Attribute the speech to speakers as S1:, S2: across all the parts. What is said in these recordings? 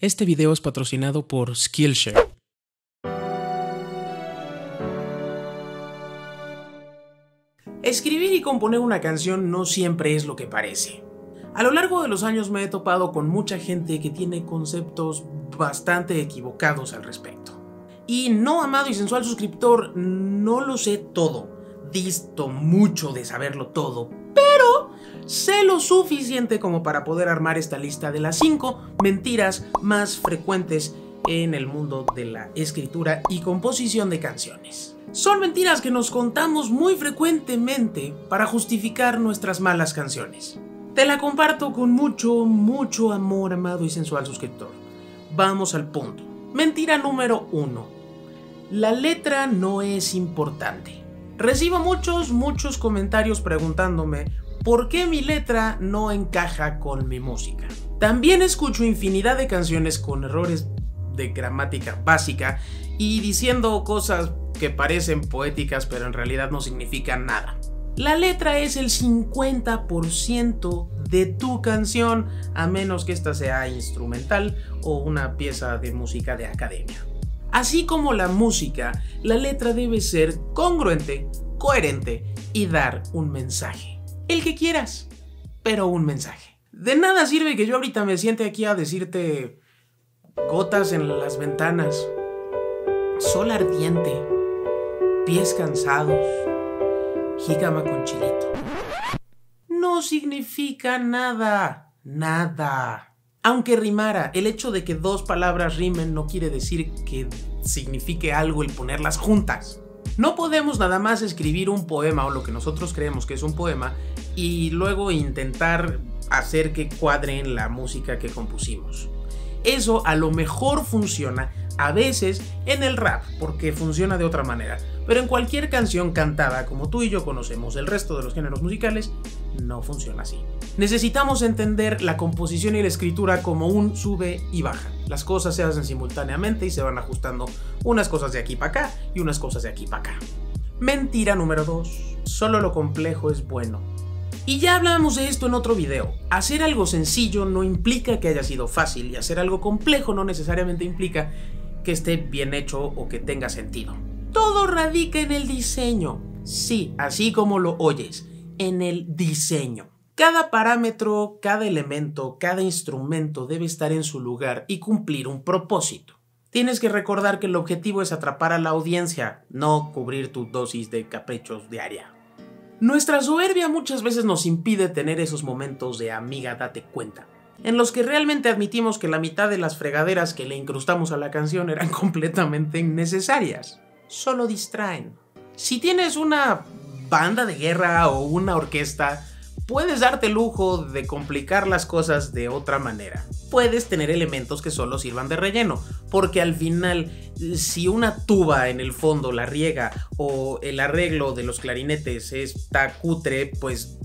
S1: Este video es patrocinado por Skillshare. Escribir y componer una canción no siempre es lo que parece. A lo largo de los años me he topado con mucha gente que tiene conceptos bastante equivocados al respecto. Y no, amado y sensual suscriptor, no lo sé todo. Disto mucho de saberlo todo, pero sé lo suficiente como para poder armar esta lista de las 5 mentiras más frecuentes en el mundo de la escritura y composición de canciones. Son mentiras que nos contamos muy frecuentemente para justificar nuestras malas canciones. Te la comparto con mucho amor, amado y sensual suscriptor. Vamos al punto. Mentira número 1. La letra no es importante. Recibo muchos comentarios preguntándome por qué mi letra no encaja con mi música. También escucho infinidad de canciones con errores de gramática básica y diciendo cosas que parecen poéticas pero en realidad no significan nada. La letra es el 50% de tu canción, a menos que esta sea instrumental o una pieza de música de academia. Así como la música, la letra debe ser congruente, coherente y dar un mensaje. El que quieras, pero un mensaje. De nada sirve que yo ahorita me siente aquí a decirte gotas en las ventanas, sol ardiente, pies cansados, jícama con chilito. No significa nada. Aunque rimara, el hecho de que 2 palabras rimen no quiere decir que signifique algo el ponerlas juntas. No podemos nada más escribir un poema o lo que nosotros creemos que es un poema y luego intentar hacer que cuadre en la música que compusimos. Eso a lo mejor funciona a veces en el rap, porque funciona de otra manera, pero en cualquier canción cantada, como tú y yo conocemos el resto de los géneros musicales, no funciona así. Necesitamos entender la composición y la escritura como un sube y baja. Las cosas se hacen simultáneamente y se van ajustando unas cosas de aquí para acá y unas cosas de aquí para acá. Mentira número 2. Solo lo complejo es bueno. Y ya hablamos de esto en otro video. Hacer algo sencillo no implica que haya sido fácil y hacer algo complejo no necesariamente implica que esté bien hecho o que tenga sentido. Todo radica en el diseño. Sí, así como lo oyes, en el diseño. Cada parámetro, cada elemento, cada instrumento debe estar en su lugar y cumplir un propósito. Tienes que recordar que el objetivo es atrapar a la audiencia, no cubrir tu dosis de caprichos diaria. Nuestra soberbia muchas veces nos impide tener esos momentos de amiga date cuenta, en los que realmente admitimos que la mitad de las fregaderas que le incrustamos a la canción eran completamente innecesarias. Solo distraen. Si tienes una banda de guerra o una orquesta, puedes darte el lujo de complicar las cosas de otra manera. Puedes tener elementos que solo sirvan de relleno, porque al final, si una tuba en el fondo la riega o el arreglo de los clarinetes está cutre, pues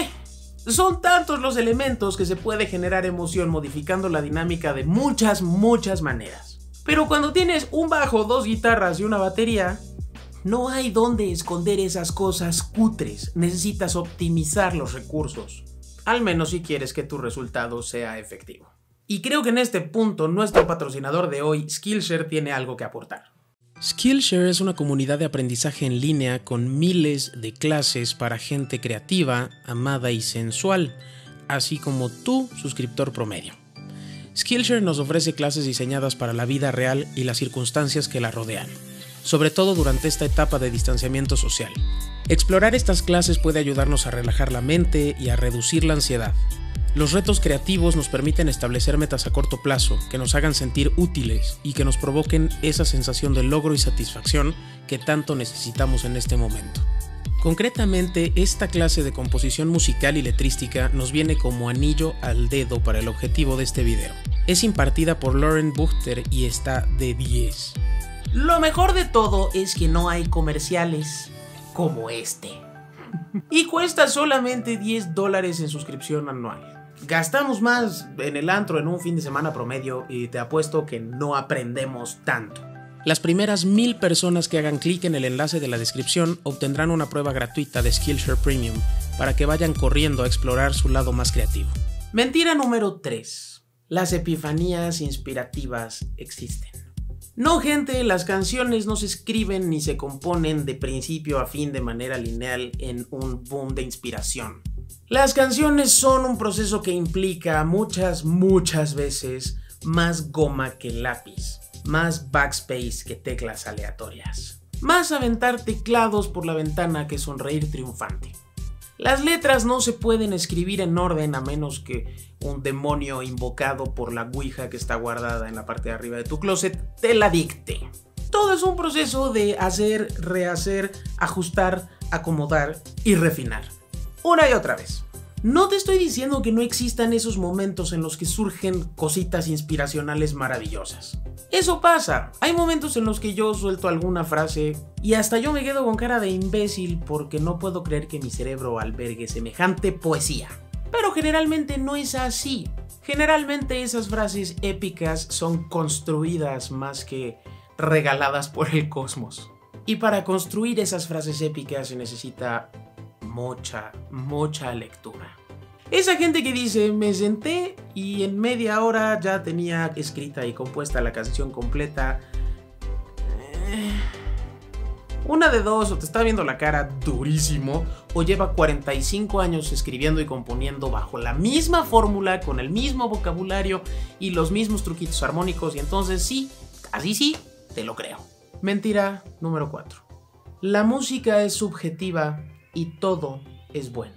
S1: son tantos los elementos que se puede generar emoción modificando la dinámica de muchas maneras. Pero cuando tienes un bajo, 2 guitarras y una batería, no hay dónde esconder esas cosas cutres. Necesitas optimizar los recursos, al menos si quieres que tu resultado sea efectivo. Y creo que en este punto nuestro patrocinador de hoy, Skillshare, tiene algo que aportar. Skillshare es una comunidad de aprendizaje en línea con miles de clases para gente creativa, amada y sensual, así como tú, suscriptor promedio. Skillshare nos ofrece clases diseñadas para la vida real y las circunstancias que la rodean, sobre todo durante esta etapa de distanciamiento social. Explorar estas clases puede ayudarnos a relajar la mente y a reducir la ansiedad. Los retos creativos nos permiten establecer metas a corto plazo que nos hagan sentir útiles y que nos provoquen esa sensación de logro y satisfacción que tanto necesitamos en este momento. Concretamente, esta clase de composición musical y letrística nos viene como anillo al dedo para el objetivo de este video. Es impartida por Lauren Buchter y está de 10. Lo mejor de todo es que no hay comerciales como este. Y cuesta solamente $10 en suscripción anual. Gastamos más en el antro en un fin de semana promedio y te apuesto que no aprendemos tanto. Las primeras 1000 personas que hagan clic en el enlace de la descripción obtendrán una prueba gratuita de Skillshare Premium para que vayan corriendo a explorar su lado más creativo. Mentira número 3. Las epifanías inspirativas existen. No, gente, las canciones no se escriben ni se componen de principio a fin de manera lineal en un boom de inspiración. Las canciones son un proceso que implica muchas veces más goma que lápiz, más backspace que teclas aleatorias, más aventar teclados por la ventana que sonreír triunfante. Las letras no se pueden escribir en orden a menos que un demonio invocado por la ouija que está guardada en la parte de arriba de tu closet te la dicte. Todo es un proceso de hacer, rehacer, ajustar, acomodar y refinar. Una y otra vez. No te estoy diciendo que no existan esos momentos en los que surgen cositas inspiracionales maravillosas. Eso pasa. Hay momentos en los que yo suelto alguna frase y hasta yo me quedo con cara de imbécil porque no puedo creer que mi cerebro albergue semejante poesía. Pero generalmente no es así. Generalmente esas frases épicas son construidas más que regaladas por el cosmos. Y para construir esas frases épicas se necesita mucha lectura. Esa gente que dice, me senté y en media hora ya tenía escrita y compuesta la canción completa. Una de dos, o te está viendo la cara durísimo, o lleva 45 años escribiendo y componiendo bajo la misma fórmula, con el mismo vocabulario y los mismos truquitos armónicos, y entonces sí, así sí, te lo creo. Mentira número 4. La música es subjetiva y todo es bueno.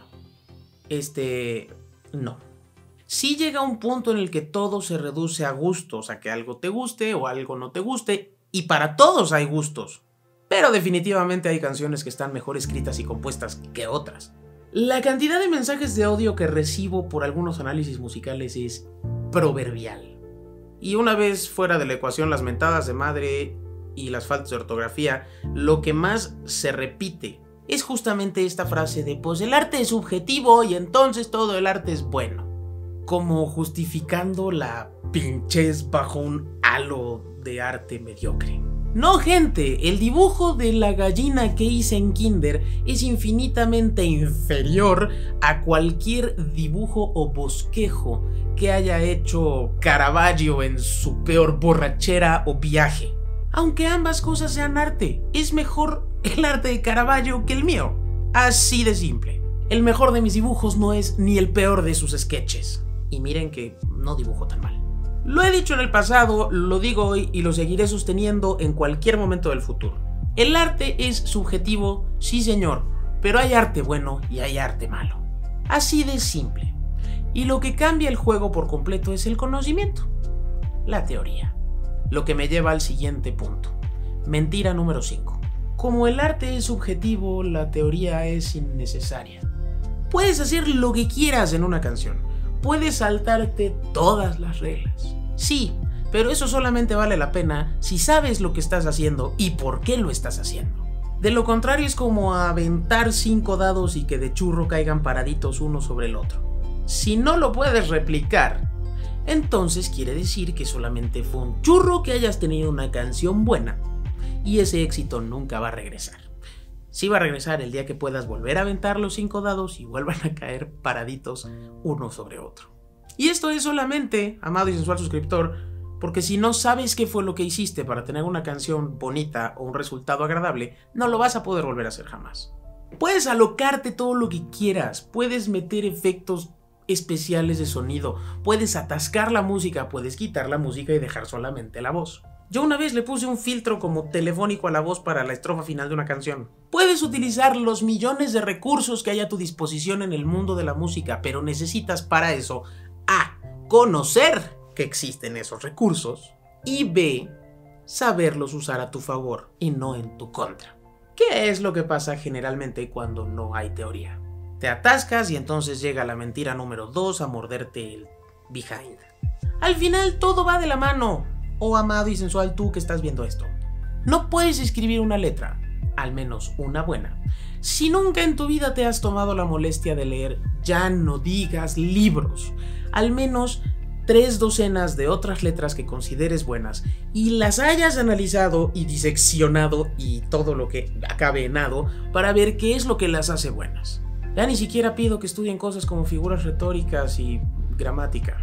S1: No. Sí llega un punto en el que todo se reduce a gustos, a que algo te guste o algo no te guste, y para todos hay gustos. Pero definitivamente hay canciones que están mejor escritas y compuestas que otras. La cantidad de mensajes de odio que recibo por algunos análisis musicales es proverbial. Y una vez fuera de la ecuación las mentadas de madre y las faltas de ortografía, lo que más se repite es justamente esta frase de pues el arte es subjetivo y entonces todo el arte es bueno. Como justificando la pinchez bajo un halo de arte mediocre. No, gente, el dibujo de la gallina que hice en kinder es infinitamente inferior a cualquier dibujo o bosquejo que haya hecho Caravaggio en su peor borrachera o viaje. Aunque ambas cosas sean arte, es mejor el arte de Caravaggio que el mío. Así de simple. El mejor de mis dibujos no es ni el peor de sus sketches. Y miren que no dibujo tan mal. Lo he dicho en el pasado, lo digo hoy y lo seguiré sosteniendo en cualquier momento del futuro. El arte es subjetivo, sí señor, pero hay arte bueno y hay arte malo. Así de simple. Y lo que cambia el juego por completo es el conocimiento, la teoría. Lo que me lleva al siguiente punto. Mentira número 5. Como el arte es subjetivo, la teoría es innecesaria. Puedes hacer lo que quieras en una canción. Puedes saltarte todas las reglas. Sí, pero eso solamente vale la pena si sabes lo que estás haciendo y por qué lo estás haciendo. De lo contrario es como aventar 5 dados y que de churro caigan paraditos uno sobre el otro. Si no lo puedes replicar, entonces quiere decir que solamente fue un churro que hayas tenido una canción buena y ese éxito nunca va a regresar. Sí va a regresar el día que puedas volver a aventar los 5 dados y vuelvan a caer paraditos uno sobre otro. Y esto es solamente, amado y sensual suscriptor, porque si no sabes qué fue lo que hiciste para tener una canción bonita o un resultado agradable, no lo vas a poder volver a hacer jamás. Puedes alocarte todo lo que quieras, puedes meter efectos especiales de sonido, puedes atascar la música, puedes quitar la música y dejar solamente la voz. Yo una vez le puse un filtro como telefónico a la voz para la estrofa final de una canción. Puedes utilizar los millones de recursos que hay a tu disposición en el mundo de la música, pero necesitas para eso A. Conocer que existen esos recursos y B. Saberlos usar a tu favor y no en tu contra. ¿Qué es lo que pasa generalmente cuando no hay teoría? Te atascas y entonces llega la mentira número 2 a morderte el behind. Al final todo va de la mano. Oh amado y sensual tú que estás viendo esto. No puedes escribir una letra, al menos una buena, si nunca en tu vida te has tomado la molestia de leer, ya no digas libros, al menos 3 docenas de otras letras que consideres buenas y las hayas analizado y diseccionado y todo lo que acabe en ado para ver qué es lo que las hace buenas. Ya ni siquiera pido que estudien cosas como figuras retóricas y gramática.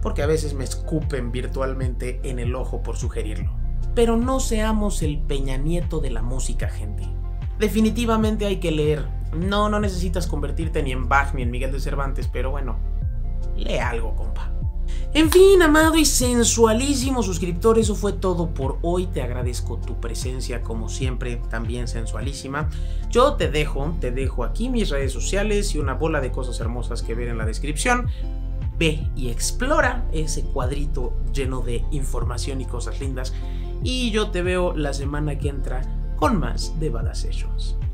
S1: porque a veces me escupen virtualmente en el ojo por sugerirlo. Pero no seamos el Peña Nieto de la música, gente. Definitivamente hay que leer. No necesitas convertirte ni en Bach ni en Miguel de Cervantes, pero bueno, lee algo, compa. En fin, amado y sensualísimo suscriptor, eso fue todo por hoy. Te agradezco tu presencia, como siempre, también sensualísima. Yo te dejo aquí mis redes sociales y una bola de cosas hermosas que ver en la descripción. Ve y explora ese cuadrito lleno de información y cosas lindas. Y yo te veo la semana que entra con más de Badass Sessions.